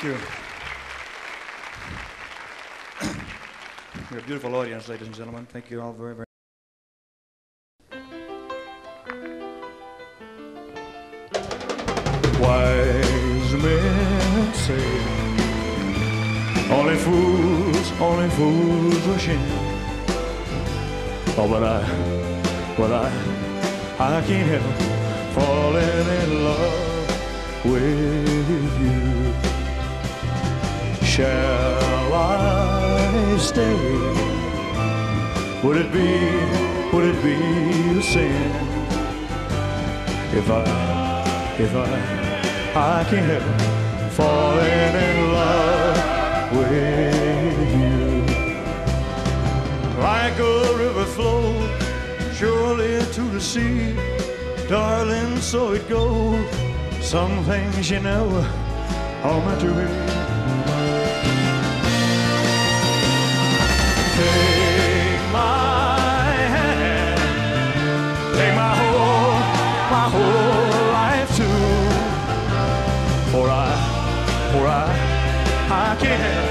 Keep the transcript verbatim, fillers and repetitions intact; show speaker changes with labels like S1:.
S1: Thank you. You're a beautiful audience, ladies and gentlemen. Thank you all very, very Wise men say only fools, only fools rush in. Oh, but I, but I, I can't help falling in love with you. Shall I stay? Would it be, would it be a sin if I, if I I can't help falling in love with you. Like a river flows surely to the sea, darling, so it goes. Some things you know are meant to be. Take my hand, take my whole, my whole life too. For I, for I, I can't